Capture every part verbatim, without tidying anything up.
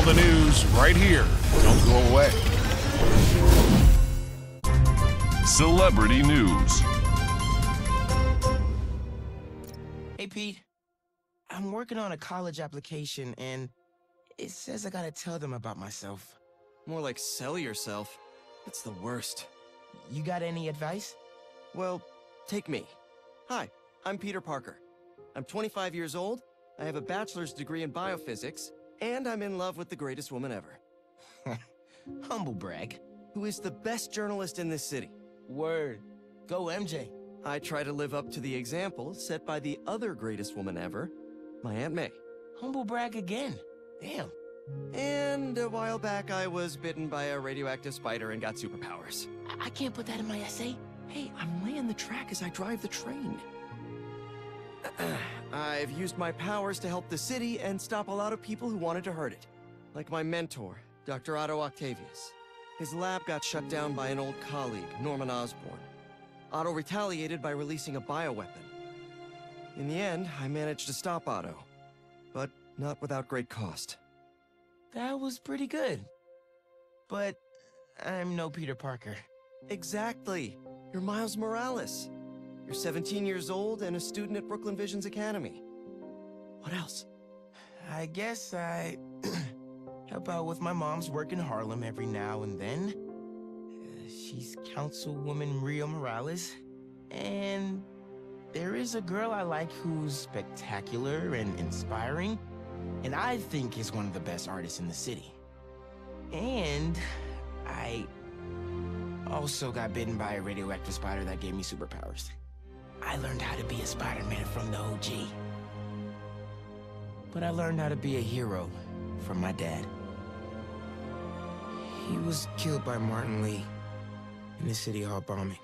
the news right here. Don't go away. Celebrity news. Hey, Pete. I'm working on a college application, and it says I gotta tell them about myself. More like sell yourself. It's the worst. You got any advice? Well, take me. Hi, I'm Peter Parker. I'm twenty-five years old, I have a bachelor's degree in biophysics, and I'm in love with the greatest woman ever. Humble brag. Who is the best journalist in this city. Word. Go M J. I try to live up to the example set by the other greatest woman ever, my Aunt May. Humble brag again. Damn. And a while back, I was bitten by a radioactive spider and got superpowers. I, I can't put that in my essay. Hey, I'm laying the track as I drive the train. I've used my powers to help the city and stop a lot of people who wanted to hurt it. Like my mentor, Doctor Otto Octavius. His lab got shut down by an old colleague, Norman Osborn. Otto retaliated by releasing a bioweapon. In the end, I managed to stop Otto, but not without great cost. That was pretty good. But I'm no Peter Parker. Exactly. You're Miles Morales. You're seventeen years old and a student at Brooklyn Visions Academy. What else? I guess I help out with my mom's work in Harlem every now and then. Uh, she's Councilwoman Rio Morales. And there is a girl I like who's spectacular and inspiring, and I think is one of the best artists in the city. And I also got bitten by a radioactive spider that gave me superpowers. I learned how to be a Spider-Man from the O G. But I learned how to be a hero from my dad. He was killed by Martin Lee in the City Hall bombing.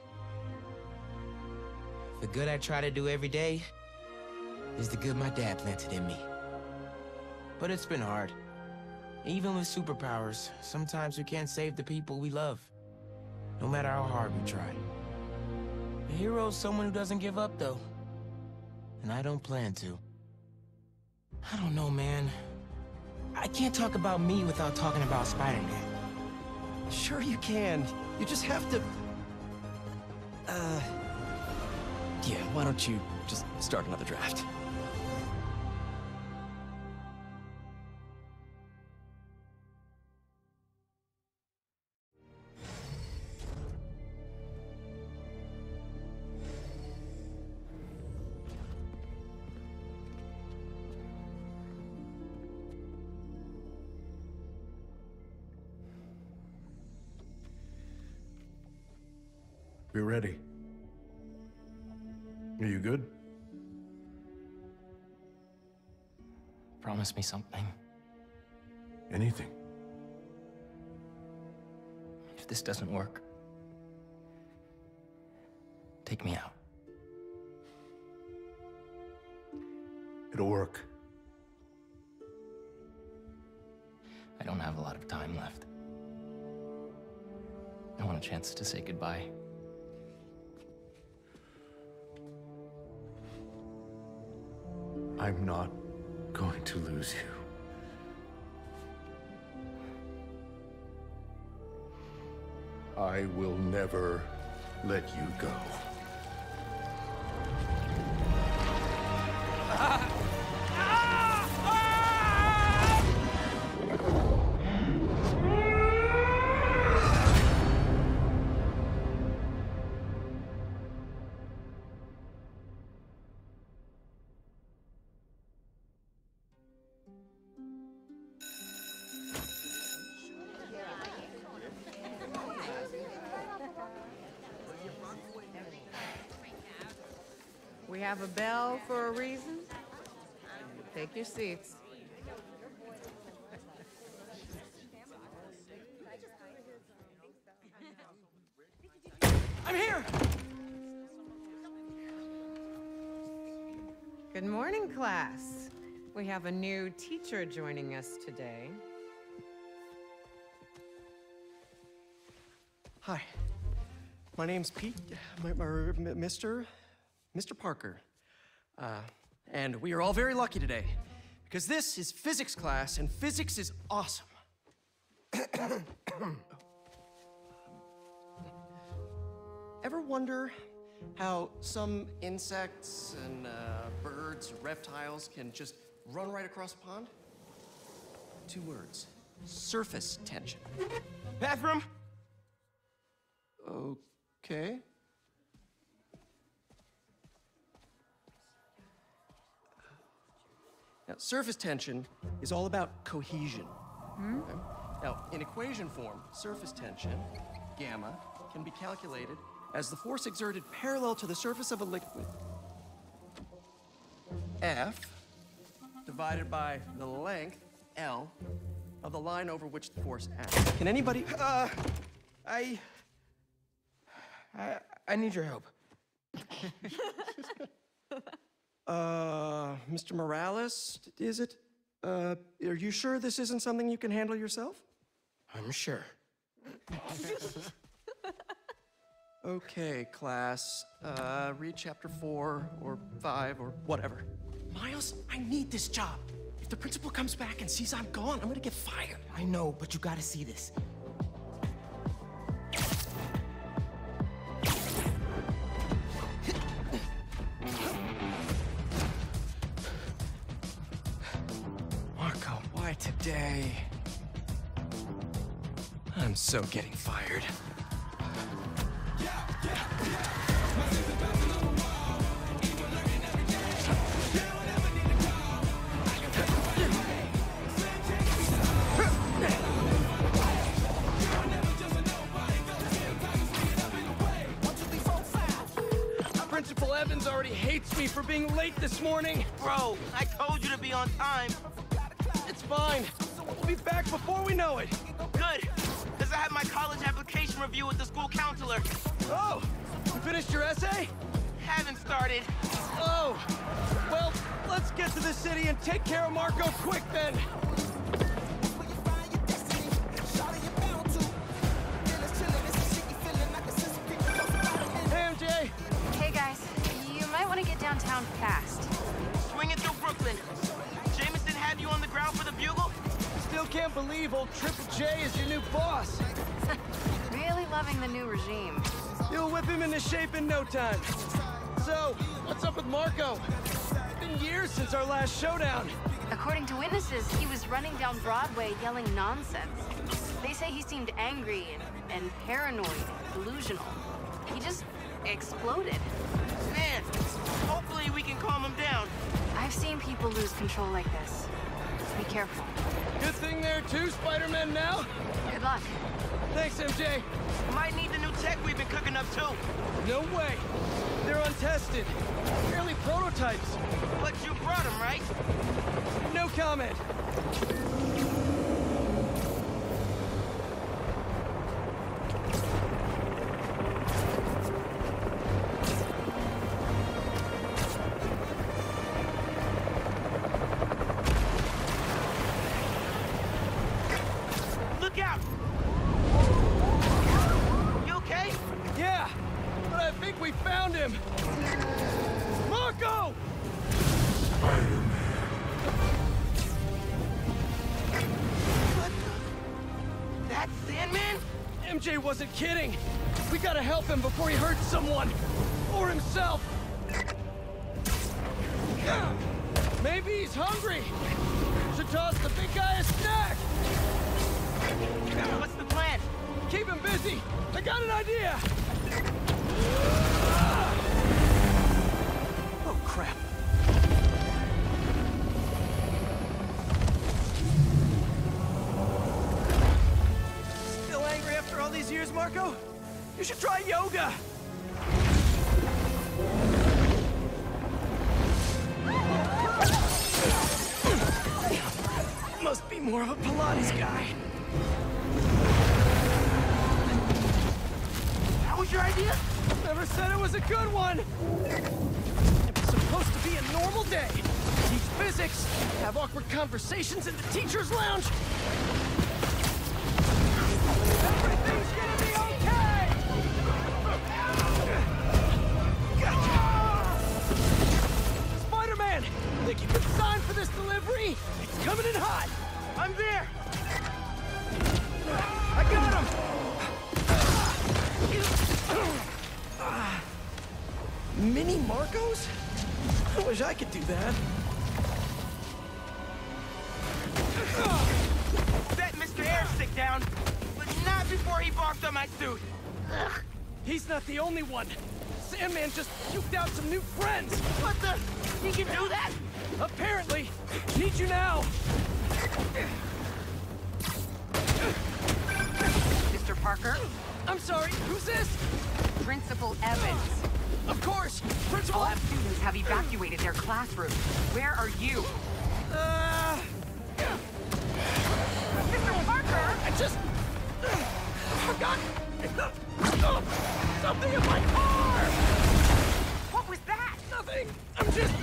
The good I try to do every day is the good my dad planted in me. But it's been hard. Even with superpowers, sometimes we can't save the people we love, no matter how hard we try. A hero's someone who doesn't give up, though. And I don't plan to. I don't know, man. I can't talk about me without talking about Spider-Man. Sure you can. You just have to... Uh... Yeah, why don't you just start another draft? We're ready. Are you good? Promise me something. Anything. If this doesn't work, take me out. It'll work. I don't have a lot of time left. I want a chance to say goodbye. I'm not going to lose you. I will never let you go. We have a bell for a reason. Take your seats. I'm here! Good morning, class. We have a new teacher joining us today. Hi. My name's Pete, my, my, Mister Mister Parker. Uh, and we are all very lucky today, because this is physics class, and physics is awesome. Ever wonder how some insects and uh, birds, reptiles can just run right across a pond? Two words. Surface tension. Bathroom? Okay. Now, surface tension is all about cohesion. Hmm? Okay? Now, in equation form, surface tension, gamma, can be calculated as the force exerted parallel to the surface of a liquid, F, divided by the length, L, of the line over which the force acts. Can anybody... Uh, I... I, I need your help. Uh, Mister Morales, is it? Uh, are you sure this isn't something you can handle yourself? I'm sure. Okay, class. Uh, read chapter four or five or whatever. Miles, I need this job. If the principal comes back and sees I'm gone, I'm gonna get fired. I know, but you gotta see this. Marco, why today? I'm so getting fired. Principal Evans already hates me for being late this morning. Bro, I told you to be on time. It's fine. We'll be back before we know it. Good, because I had my college application review with the school counselor. Oh, you finished your essay? Haven't started. Oh, well, let's get to the city and take care of Marco quick then. Hey, M J. Hey guys, you might want to get downtown fast. Swinging through Brooklyn. Jameson had you on the ground for the bugle? Still can't believe old Triple J is your new boss. Really loving the new regime. You'll whip him into shape in no time. So, what's up with Marco? It's been years since our last showdown. According to witnesses, he was running down Broadway yelling nonsense. They say he seemed angry and, and paranoid and delusional. He just exploded. Man, hopefully we can calm him down. I've seen people lose control like this. Be careful. Good thing there are two Spider-Men now. Good luck. Thanks, M J. Might need the new tech we've been cooking up too. No way. They're untested. Barely prototypes. But you brought them, right? No comment. Look out! You okay? Yeah, but I think we found him. Marco! What the... That's Sandman? M J wasn't kidding. We gotta help him before he hurts someone. Or himself. Maybe he's hungry. Should toss the big guy a snack. What's the plan? Keep him busy. I got an idea. Oh, crap. Still angry after all these years, Marco? You should try yoga. Must be more of a Pilates guy. That was your idea? Never said it was a good one. It was supposed to be a normal day. Teach physics, have awkward conversations in the teacher's lounge. Everything's gonna be okay! Spider-Man! Think you can sign for this delivery? It's coming in hot! I'm there! Marcos? I wish I could do that. Set Mister Airstick down, but not before he barked on my suit. Ugh. He's not the only one. Sandman just puked out some new friends. What the? He can do that? Apparently. Need you now. Mister Parker? I'm sorry, who's this? Principal Evans. Of course, Principal All Ev- students have evacuated their classrooms. Where are you? Uh... Mister Parker! I just... forgot... something in my car! What was that? Nothing! I'm just...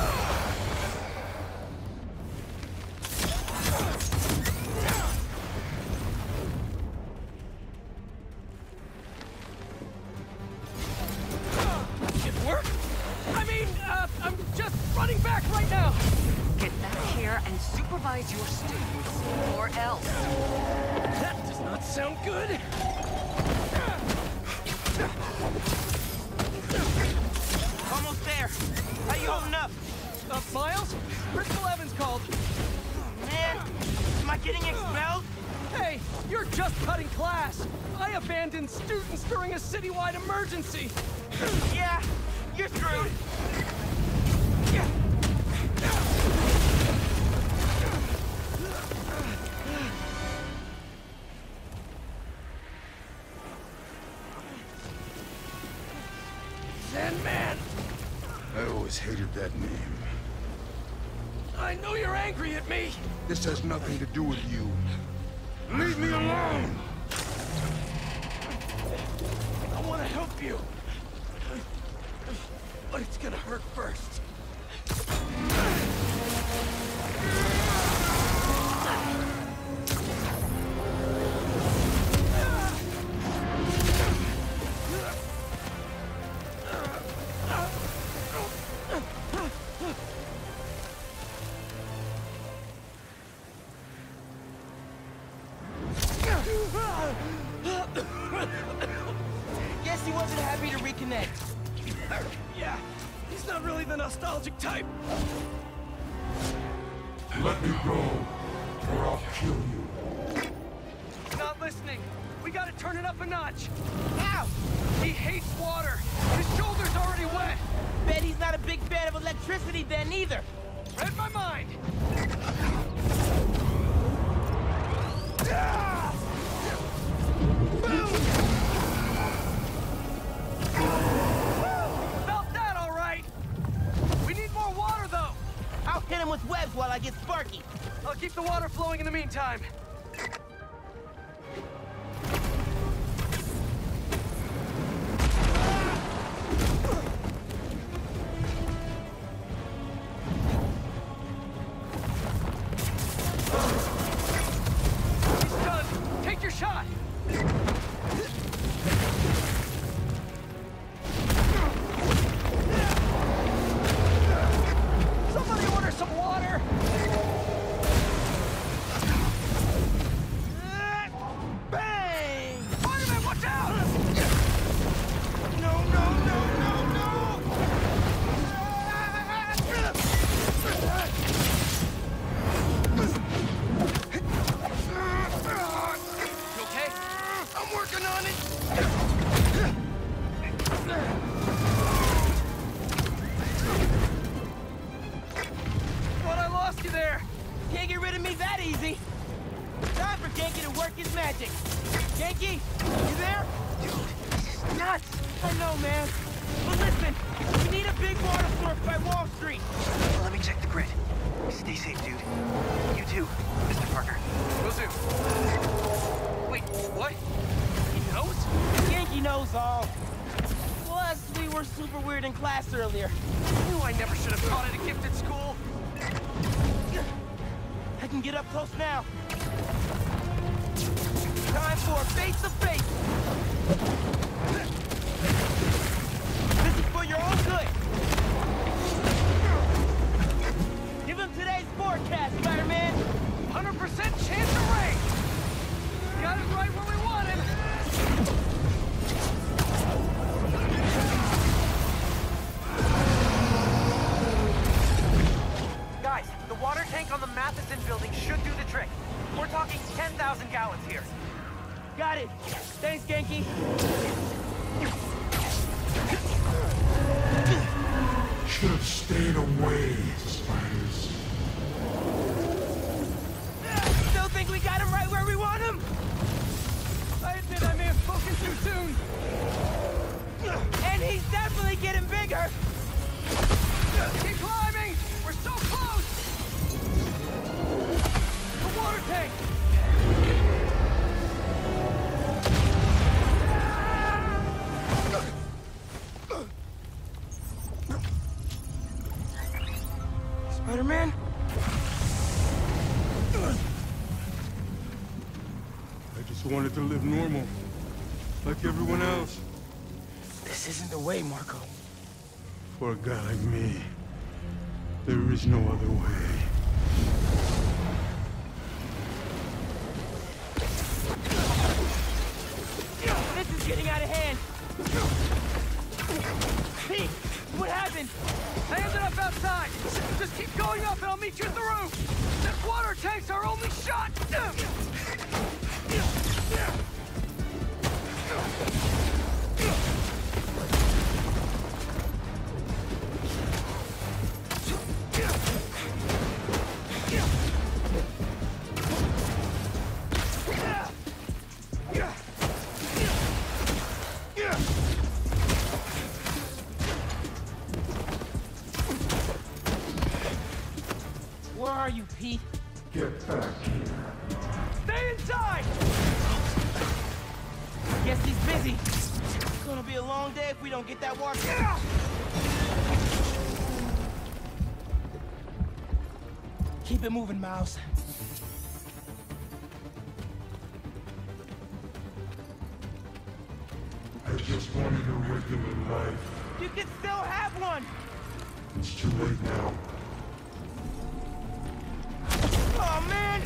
It worked? I mean, uh, I'm just running back right now! Get back here and supervise your students, or else. That does not sound good! Almost there. How you holding up? Uh, Miles? Principal Evans called. Man, am I getting expelled? Hey, you're just cutting class! I abandoned students during a citywide emergency! Yeah, you're screwed. Sandman! I always hated that name. I know you're angry at me! This has nothing to do with you. Leave me alone! I want to help you. But it's gonna hurt first. Guess he wasn't happy to reconnect. Yeah, he's not really the nostalgic type. Let me go, or I'll kill you. Not listening. We gotta turn it up a notch. How? He hates water. His shoulder's already wet. Bet he's not a big fan of electricity then either. Read my mind. Felt that all right. We need more water, though. I'll hit him with webs while I get Sparky. I'll keep the water flowing in the meantime. He's done. Take your shot. Somebody order some water. Bang! Fireman, watch out! No, no, no, no, no! You okay? I'm working on it! Thought I lost you there. Can't get rid of me that easy. Time for Genki to work his magic. Genki, you there? Dude, this is nuts. I know, man. But listen, we need a big water source by Wall Street. Let me check the grid. Stay safe, dude. You too, Mister Parker. Will do. Wait, what? He knows? Genki knows all. Plus, we were super weird in class earlier. I knew I never should have taught at a gifted school. I can get up close now. Time for a face-to-face. This is for your own good. Give him today's forecast, Spider-Man. one hundred percent chance of rain. Got it right where we want him. got it. Thanks, Genki. Should have stayed away, spiders. Still think we got him right where we want him? I admit I may have spoken too soon. And he's definitely getting bigger. Keep climbing! We're so close! The water tank! Spider-Man? I just wanted to live normal, like everyone else. This isn't the way, Marco. For a guy like me, there is no other way. This is getting out of hand. Pete, what happened? I ended up outside. Just keep going up and I'll meet you at the roof. That water tank's our only shot. Where are you, Pete? Get back here. Stay inside! Guess he's busy. It's gonna be a long day if we don't get that water. Keep it moving, Miles. I just wanted a regular life. You can still have one! It's too late now. Oh, man!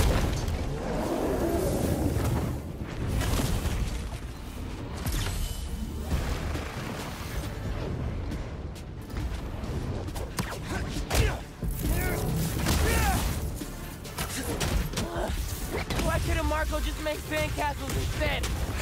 Why couldn't Marco just make sandcastles instead?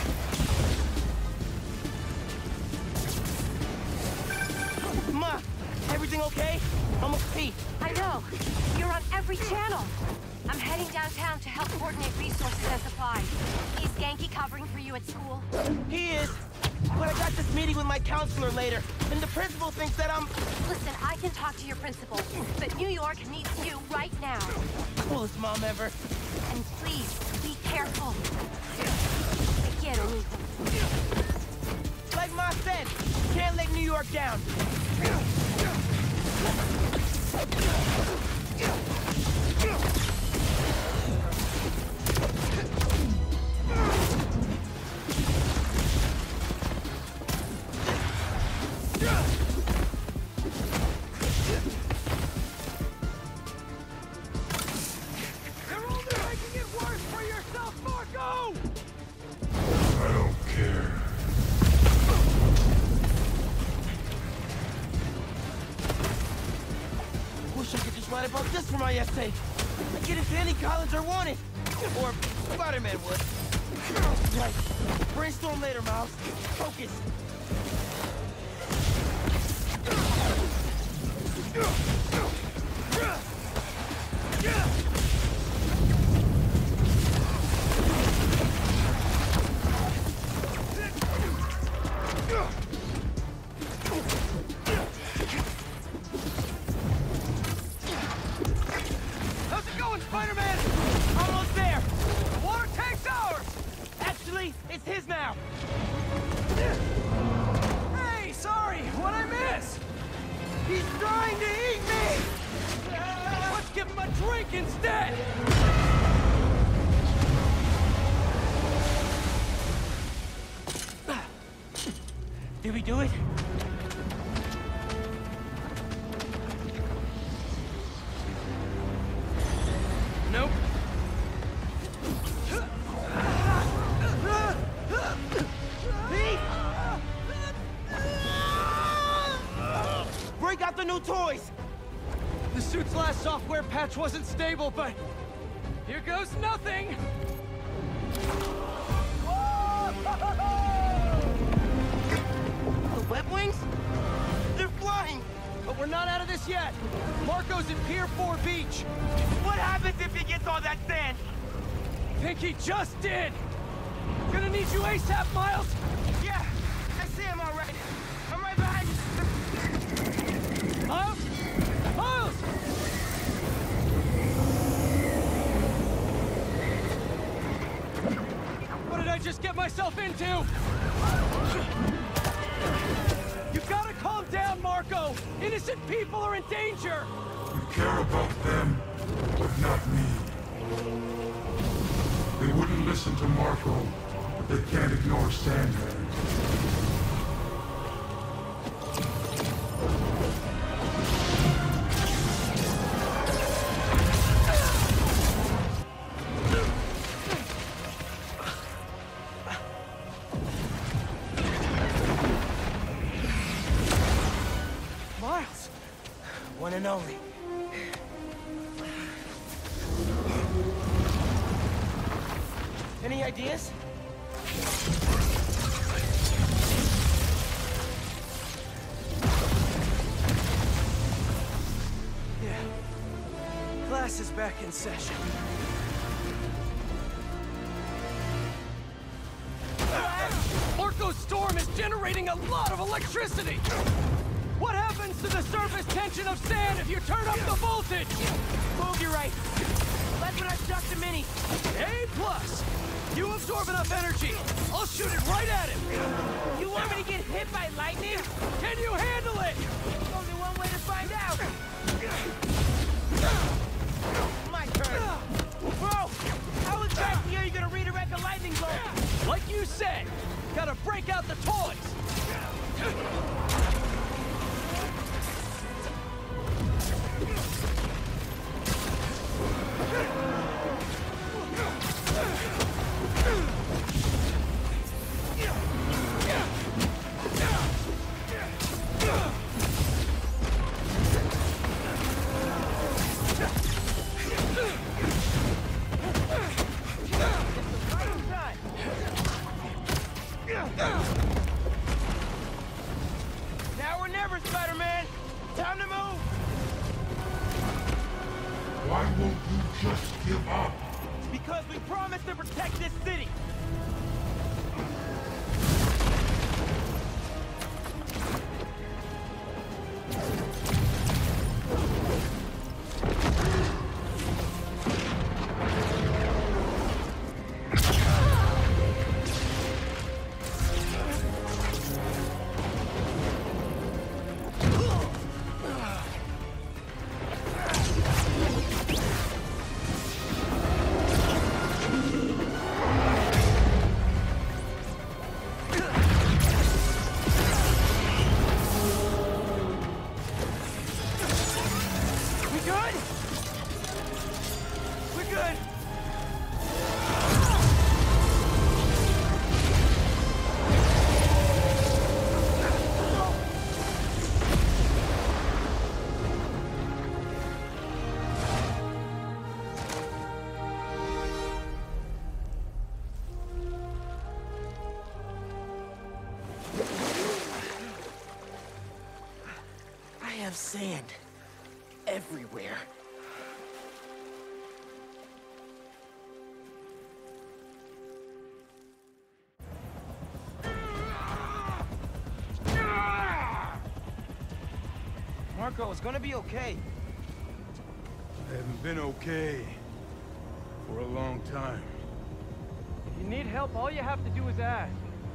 Ma, everything okay? Almost Pete. I know. You're on every channel. I'm heading downtown to help coordinate resources and supplies. Is Genki covering for you at school? He is. But I got this meeting with my counselor later, and the principal thinks that I'm... Listen, I can talk to your principal, but New York needs you right now. Coolest mom ever. And please, be careful. Te quiero, mijo. Like Ma said, can't let New York down. You're only making it worse for yourself, Marco! I don't care. Wish I could just write about this for my essay. I'd get into any college I wanted. Or Spider-Man would. Right. Brainstorm later, Miles. Focus. How's it going, Spider-Man? Almost there. The water tank's ours! Actually, it's his now. Hey, sorry, what'd I miss? He's trying to eat me! Let's give him a drink instead! Did we do it? Nope. Pete! Break out the new toys! The suit's last software patch wasn't stable, but here goes nothing! Oh! The web wings? They're flying! But we're not out of this yet. Marco's at Pier four Beach. What happens if he gets all that sand? Think he just did. Gonna need you ASAP, Miles. Yeah, I see him all right. I'm right behind you. Miles? Miles! What did I just get myself into? You gotta calm down, Marco! Innocent people are in danger! You care about them, but not me. They wouldn't listen to Marco, but they can't ignore Sandman. Miles! One and only. Any ideas? Yeah. Class is back in session. Marco's storm is generating a lot of electricity! What happens to the surface tension of sand if you turn up the voltage? Move you right. That's when I struck the mini. A plus! You absorb enough energy. I'll shoot it right at him. You want me to get hit by lightning? Can you handle it? Only one way to find out. My turn. Bro, how exactly are you gonna redirect a lightning bolt? Like you said, gotta break out the toys. Now or never, Spider-Man. Time to move. Why won't you just give up? Because we promised to protect this city. I have sand everywhere. Marco, it's gonna be okay. I haven't been okay for a long time. If you need help, all you have to do is ask.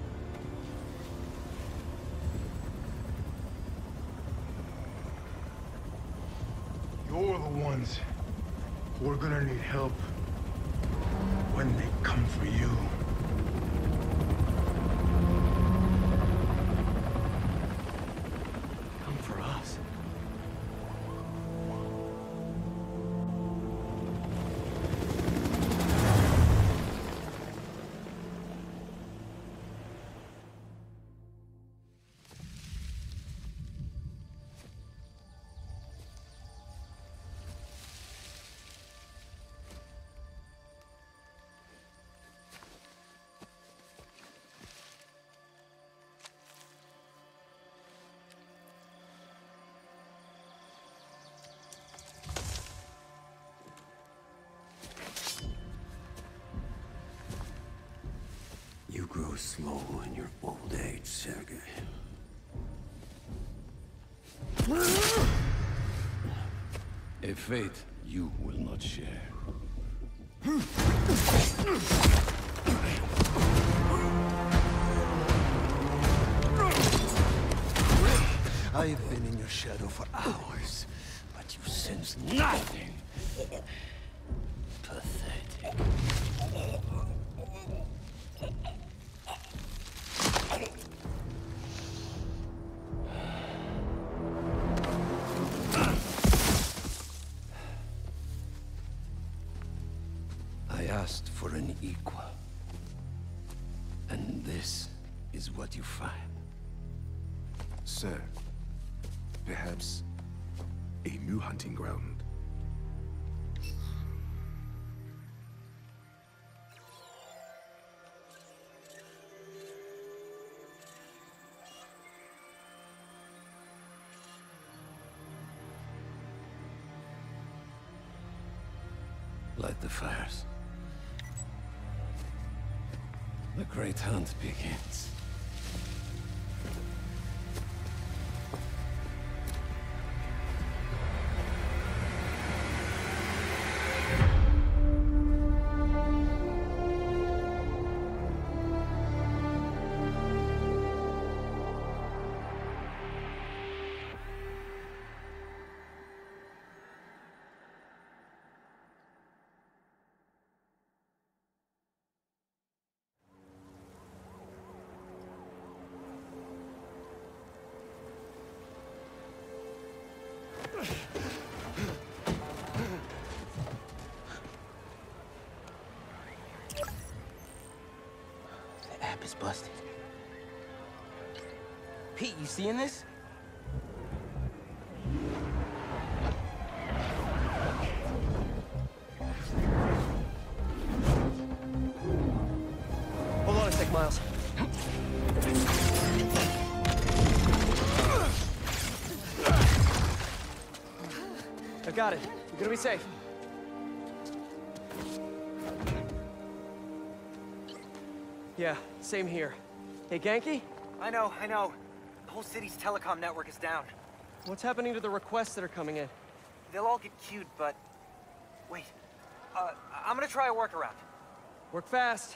You're the ones who are gonna need help when they come for you. Come for us. slow in your old age, Sergei. A fate you will not share. I've been in your shadow for hours, but you sense nothing. Pathetic. I asked for an equal. And this is what you find. Sir, perhaps a new hunting ground. Light the fires. The great hunt begins. The app is busted. Pete, you seeing this? Hold on a sec, Miles. I got it. You're gonna be safe. Yeah, same here. Hey, Ganke? I know, I know. The whole city's telecom network is down. What's happening to the requests that are coming in? They'll all get queued, but... Wait. Uh, I'm gonna try a workaround. Work fast.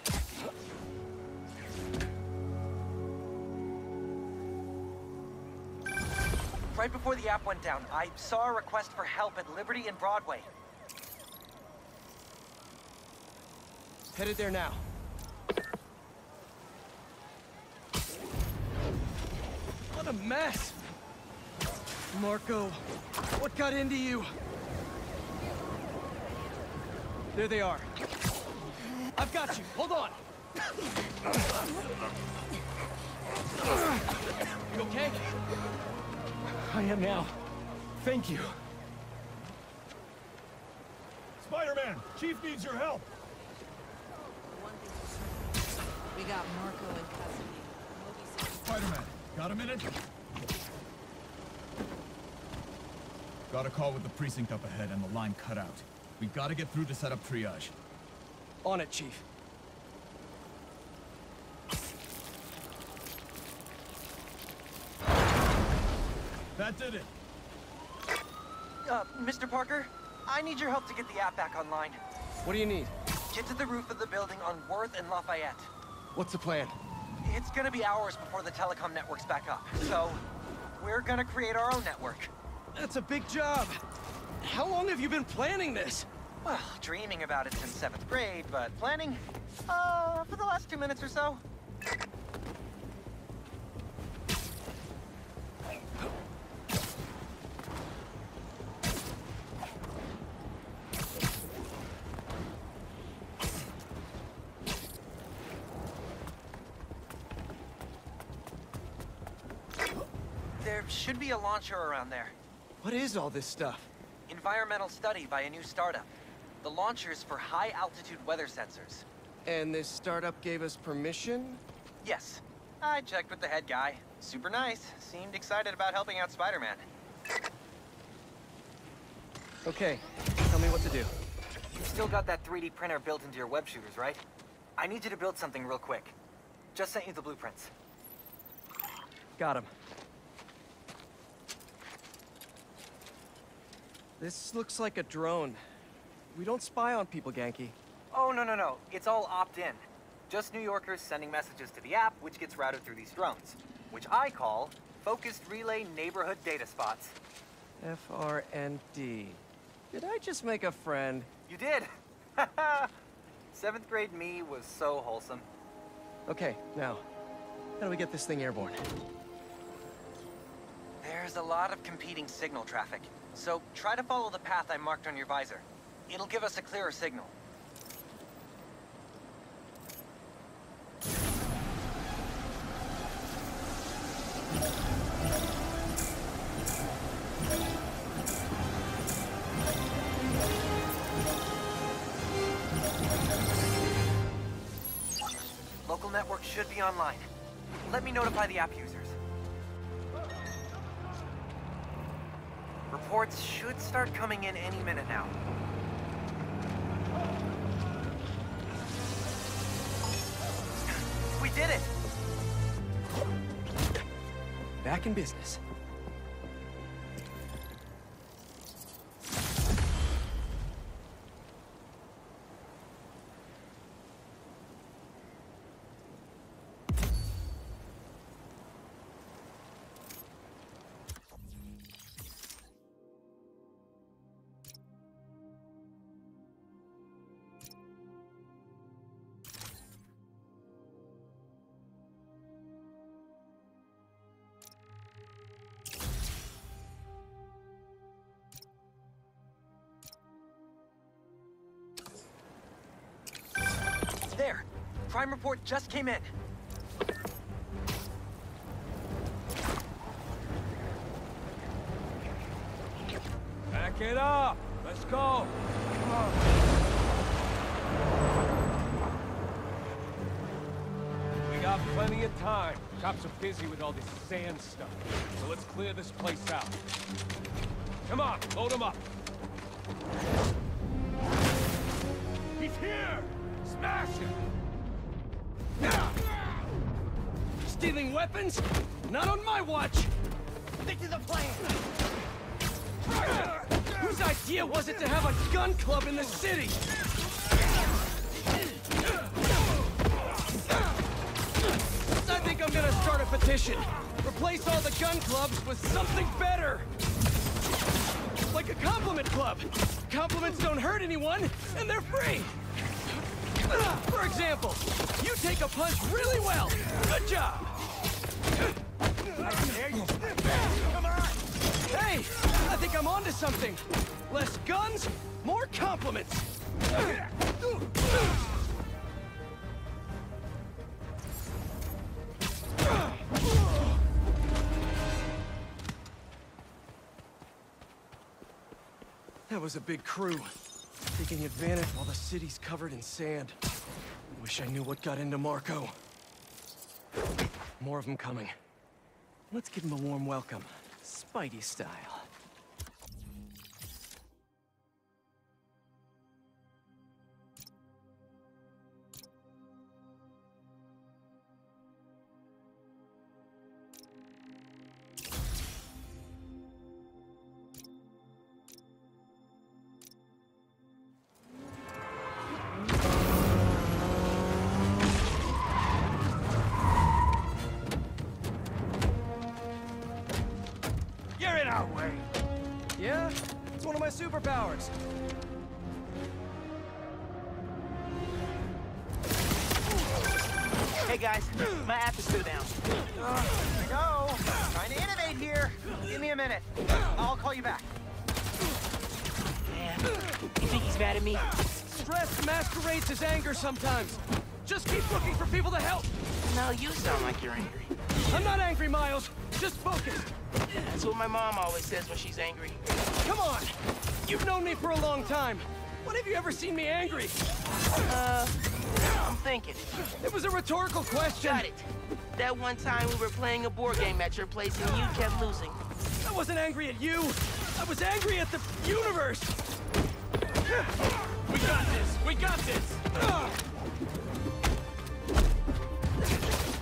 Right before the app went down, I saw a request for help at Liberty and Broadway. Headed there now. What a mess! Marco, what got into you? There they are. I've got you. Hold on. You okay? I am now. Thank you. Spider-Man, Chief needs your help. We got Marco in custody. Spider-Man, got a minute? Got a call with the precinct up ahead and the line cut out. We gotta get through to set up triage. On it, Chief. That did it. Uh, Mister Parker, I need your help to get the app back online. What do you need? Get to the roof of the building on Worth and Lafayette. What's the plan? It's gonna be hours before the telecom network's back up, so we're gonna create our own network. That's a big job. How long have you been planning this? Well, dreaming about it since seventh grade, but planning, uh, for the last two minutes or so. There should be a launcher around there. What is all this stuff? Environmental study by a new startup. The launcher's for high-altitude weather sensors. And this startup gave us permission? Yes. I checked with the head guy. Super nice. Seemed excited about helping out Spider-Man. Okay, tell me what to do. You've still got that three D printer built into your web shooters, right? I need you to build something real quick. Just sent you the blueprints. Got him. This looks like a drone. We don't spy on people, Ganke. Oh, no, no, no. It's all opt-in. Just New Yorkers sending messages to the app, which gets routed through these drones, which I call Focused Relay Neighborhood Data Spots. F R N D. Did I just make a friend? You did! Seventh grade me was so wholesome. Okay, now, how do we get this thing airborne? There's a lot of competing signal traffic, so try to follow the path I marked on your visor. It'll give us a clearer signal. Local network should be online. Let me notify the app users. Reports should start coming in any minute now. We did it! Back in business. There! Crime report just came in. Back it up! Let's go! Come on. We got plenty of time. Cops are busy with all this sand stuff. So let's clear this place out. Come on, load them up. He's here! Smash him! Stealing weapons? Not on my watch! Stick to the plan! Whose idea was it to have a gun club in the city? I think I'm gonna start a petition. Replace all the gun clubs with something better! Like a compliment club! Compliments don't hurt anyone, and they're free! For example, you take a punch really well. Good job. Come on. Hey, I think I'm onto something. Less guns, more compliments. That was a big crew. Taking advantage while the city's covered in sand. Wish I knew what got into Marco. More of them coming. Let's give him a warm welcome. Spidey style. You're in our way. Yeah? It's one of my superpowers. Hey guys, my app is still down. Uh, here we go. Trying to innovate here. Give me a minute. I'll call you back. Man, you think he's mad at me? Stress masquerades as anger sometimes. Just keep looking for people to help. No, you sound like you're angry. I'm not angry, Miles. Just focused. That's what my mom always says when she's angry. Come on! You've known me for a long time. When have you ever seen me angry? Uh, I'm thinking. It was a rhetorical question. Got it. That one time we were playing a board game at your place and you kept losing. I wasn't angry at you. I was angry at the universe. We got this. We got this.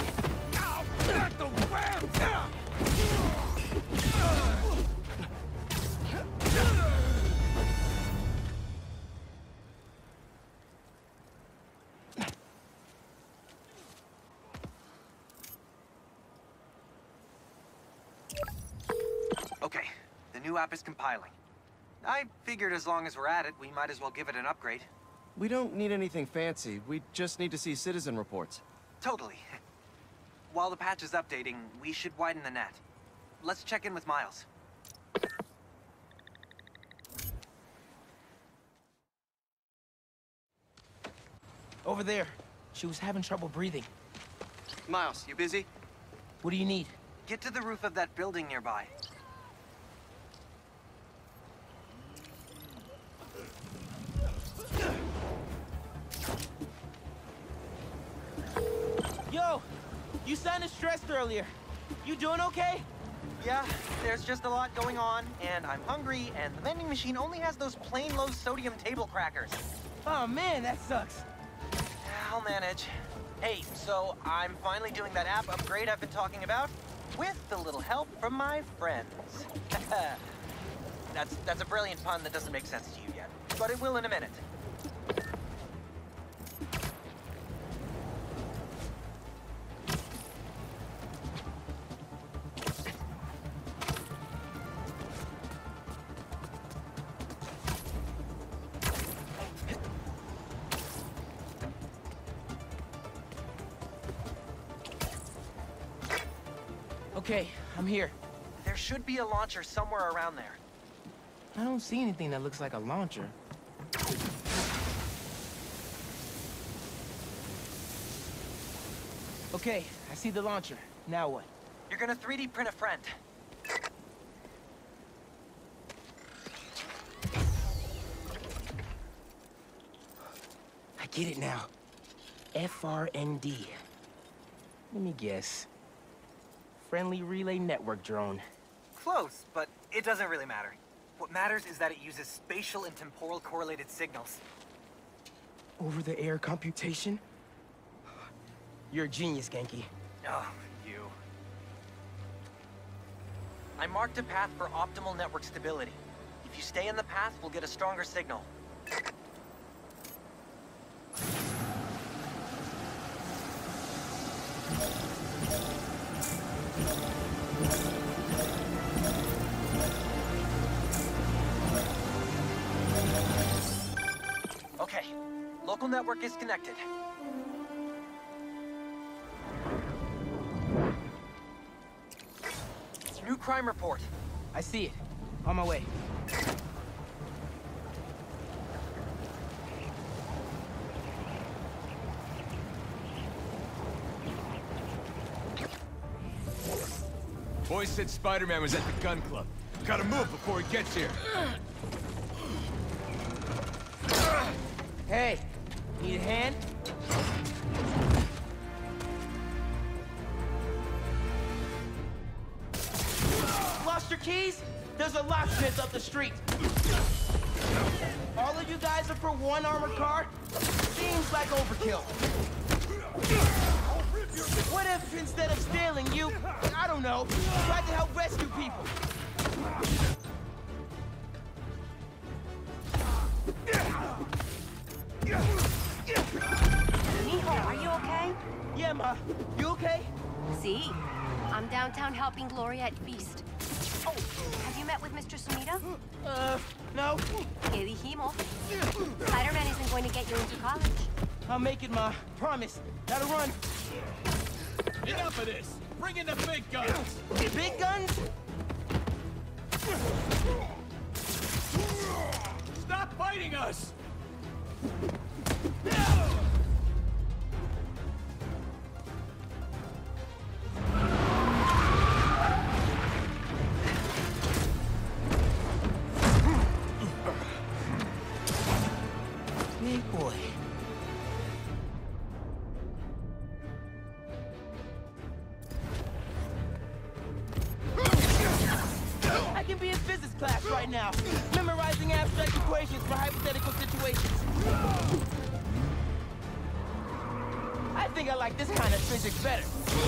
new app is compiling. I figured as long as we're at it, we might as well give it an upgrade. We don't need anything fancy. We just need to see citizen reports. Totally. While the patch is updating, we should widen the net. Let's check in with Miles. Over there. She was having trouble breathing. Miles, you busy? What do you need? Get to the roof of that building nearby. Yo! You sounded stressed earlier. You doing okay? Yeah, there's just a lot going on, and I'm hungry, and the vending machine only has those plain low-sodium table crackers. Oh man, that sucks. I'll manage. Hey, so I'm finally doing that app upgrade I've been talking about, with a little help from my friends. that's, that's a brilliant pun that doesn't make sense to you yet, but it will in a minute. Okay, I'm here. There should be a launcher somewhere around there. I don't see anything that looks like a launcher. Okay, I see the launcher. Now what? You're gonna three D print a friend. I get it now. F R N D. Let me guess. Friendly Relay Network drone. Close, but it doesn't really matter. What matters is that it uses spatial and temporal correlated signals. Over-the-air computation? You're a genius, Ganke. Oh, you. I marked a path for optimal network stability. If you stay in the path, we'll get a stronger signal. Okay, local network is connected. New crime report. I see it. On my way. Boys said Spider-Man was at the gun club. Gotta move before he gets here. Hey, need a hand? Lost your keys? There's a locksmith up the street. All of you guys are for one armored car? Seems like overkill. What if, instead of stealing, you, I don't know, tried to help rescue people? Mijo, are you okay? Yeah, Ma. You okay? See? I'm downtown helping Gloria at Feast. Oh, have you met with Mister Sumida? Uh, no. ¿Qué dijimos? Spider-Man isn't going to get you into college. I'll make it, Ma. Promise. Gotta run. Enough of this! Bring in the big guns! Big guns? Stop fighting us! Big boy. I can be in physics class right now, memorizing abstract equations for hypothetical situations. I think I like this kind of physics better.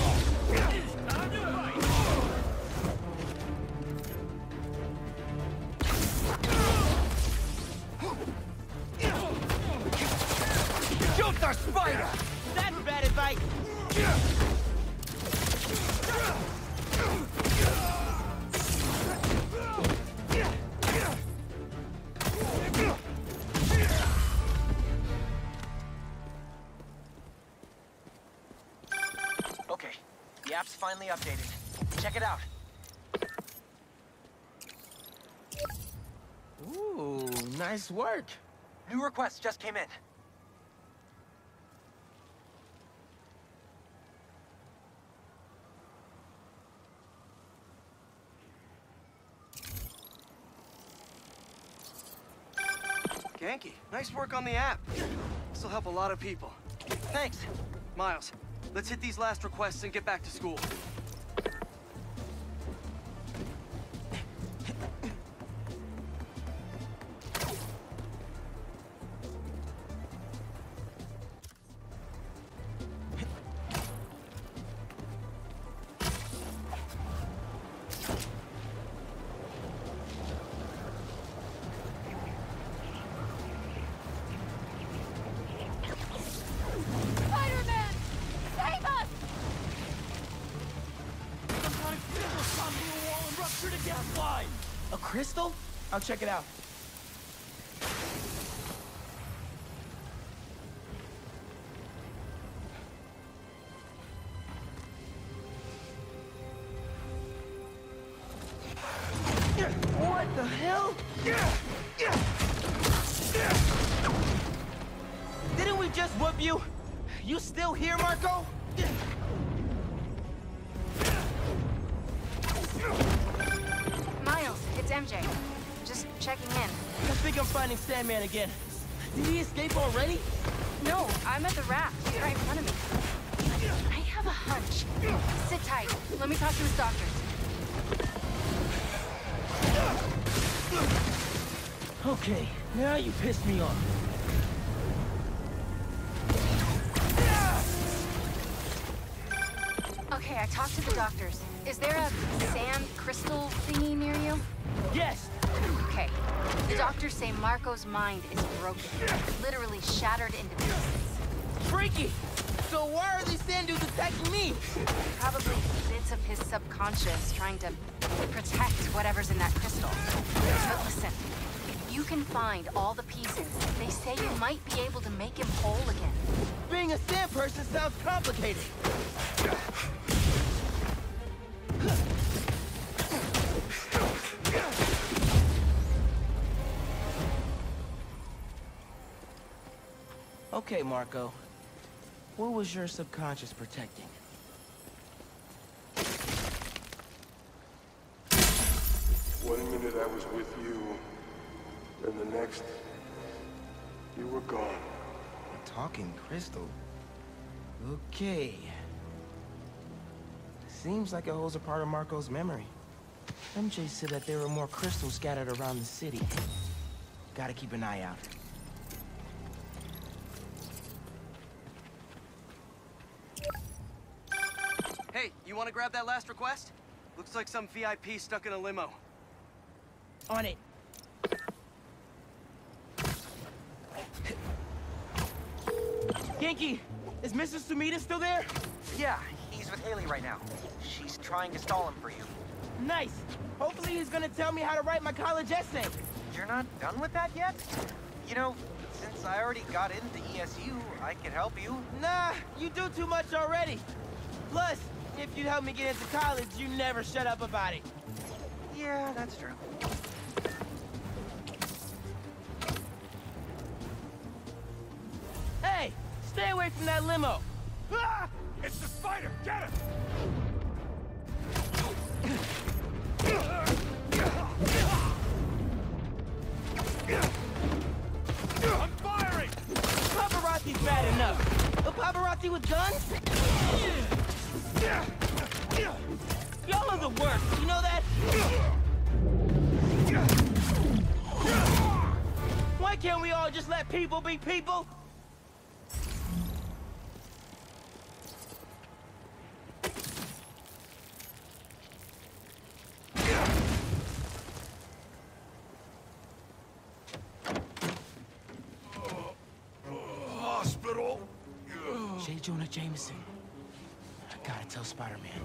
Shoot the spider! That's bad advice. app's finally updated. Check it out. Ooh, nice work. New request just came in. Ganke, nice work on the app. This'll help a lot of people. Thanks. Miles, let's hit these last requests and get back to school. Spider-Man! Save us! Some kind of crystal shot through a wall and ruptured a gas line! A crystal? I'll check it out. What the hell? Didn't we just whoop you? You still here, Marco? Miles, it's M J. Just checking in. I think I'm finding Sandman again. Did he escape already? No, I'm at the raft, right in front of me. I have a hunch. Sit tight. Let me talk to his doctors. Okay, now you pissed me off. Okay, I talked to the doctors. Is there a sand crystal thingy near you? Yes! Okay. The doctors say Marco's mind is broken. Literally shattered into pieces. Freaky! So why are these sand dudes attacking me? Probably bits of his subconscious trying to protect whatever's in that crystal. But listen, if you can find all the pieces, they say you might be able to make him whole again. Being a sand person sounds complicated. Okay, Marco. What was your subconscious protecting? One minute I was with you, and the next, you were gone. A talking crystal? Okay. Seems like it holds a part of Marco's memory. M J said that there were more crystals scattered around the city. Gotta keep an eye out. Hey, you want to grab that last request? Looks like some V I P stuck in a limo. On it. Ganke, is Missus Sumida still there? Yeah, he's with Haley right now. She's trying to stall him for you. Nice. Hopefully he's gonna tell me how to write my college essay. You're not done with that yet? You know, since I already got into E S U, I can help you. Nah, you do too much already. Plus, if you help me get into college, you never shut up about it. Yeah, that's true. Hey, stay away from that limo. Ah! It's the spider! Get him! I'm firing! Paparazzi's bad enough. A paparazzi with guns? Y'all are the worst, you know that? Why can't we all just let people be people? Hospital? J. Jonah Jameson. I gotta tell Spider-Man.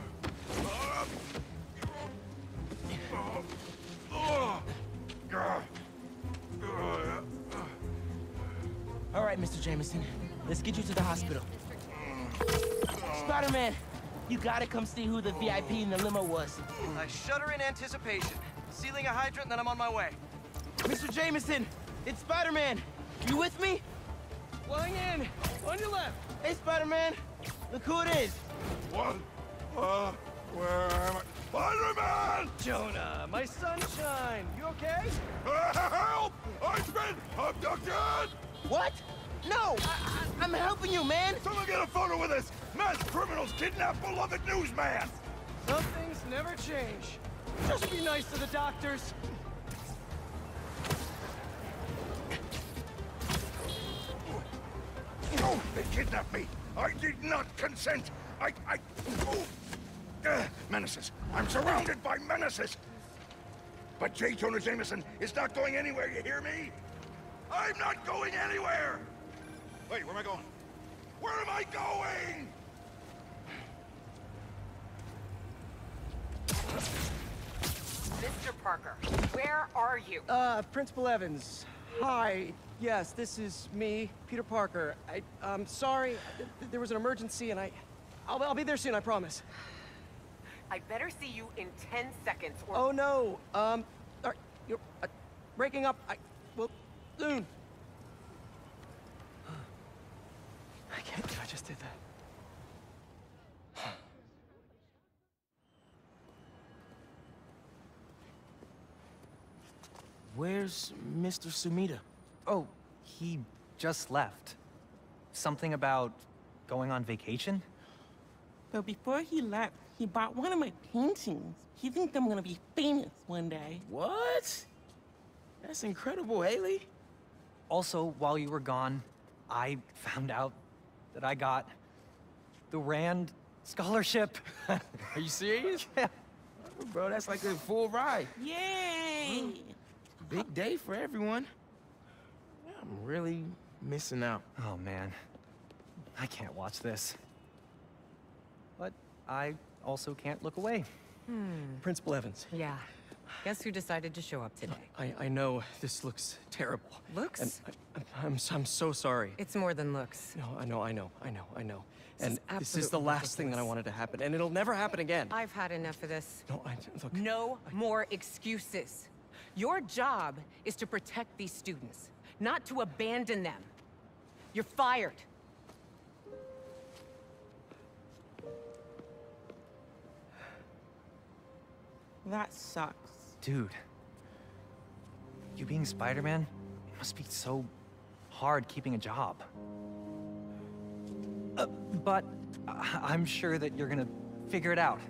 All right, Mister Jameson. Let's get you to the hospital. Spider-Man, You gotta come see who the V I P in the limo was. I shudder in anticipation. Sealing a hydrant, and then I'm on my way. Mister Jameson, it's Spider-Man. You with me? Flying in. On your left. Hey, Spider-Man. Look who it is. What? Uh, where am I? Spider-Man! Jonah, my sunshine. You okay? Uh, help! I've been abducted! What? No, I, I, I'm helping you, man. Someone get a photo with this. Mass criminals kidnap beloved newsman. Some things never change. Just be nice to the doctors. Oh, they kidnapped me. I did not consent. I, I, oh. Uh, menaces. I'm surrounded by menaces. But J. Jonah Jameson is not going anywhere, you hear me? I'm not going anywhere! Wait, where am I going? Where am I going? Mister Parker, where are you? Uh, Principal Evans. Hi. Yes, this is me, Peter Parker. I, I'm sorry. Th there was an emergency, and I... I'll, I'll be there soon, I promise. I'd better see you in ten seconds or... Oh, no. Um, are, you're uh, breaking up. I... Well, soon. I can't believe I just did that. Where's Mister Sumida? Oh, he just left. Something about going on vacation? But before he left, he bought one of my paintings. He thinks I'm gonna be famous one day. What? That's incredible, Haley. Also, while you were gone, I found out that I got the Rand Scholarship. Are you serious? Yeah. Bro, that's like a full ride. Yay! Big day for everyone. I'm really missing out. Oh, man. I can't watch this. But I also can't look away. Hmm. Principal Evans. Yeah. Guess who decided to show up today? I, I know this looks terrible. Looks? And I, I'm, I'm so sorry. It's more than looks. No, I know, I know, I know, I know. This and is this is the absolutely last thing that I ridiculous. wanted to happen, and it'll never happen again. I've had enough of this. No, I, look. No more excuses. Your job is to protect these students, not to abandon them. You're fired. That sucks. Dude. You being Spider-Man, it must be so hard keeping a job. Uh, but I I'm sure that you're gonna figure it out.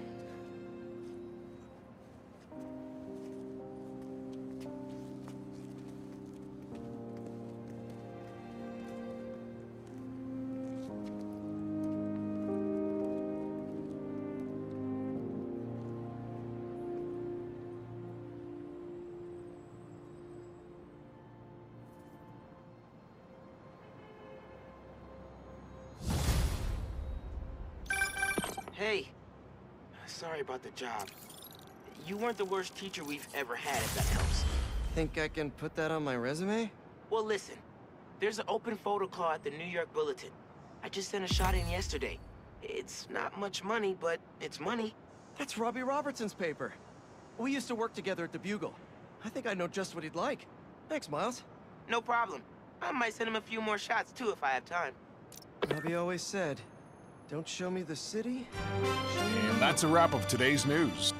Hey, sorry about the job. You weren't the worst teacher we've ever had, if that helps. Think I can put that on my resume? Well, listen. There's an open photo call at the New York Bulletin. I just sent a shot in yesterday. It's not much money, but it's money. That's Robbie Robertson's paper. We used to work together at the Bugle. I think I know just what he'd like. Thanks, Miles. No problem. I might send him a few more shots, too, if I have time. Robbie always said, don't show me the city. And that's a wrap of today's news.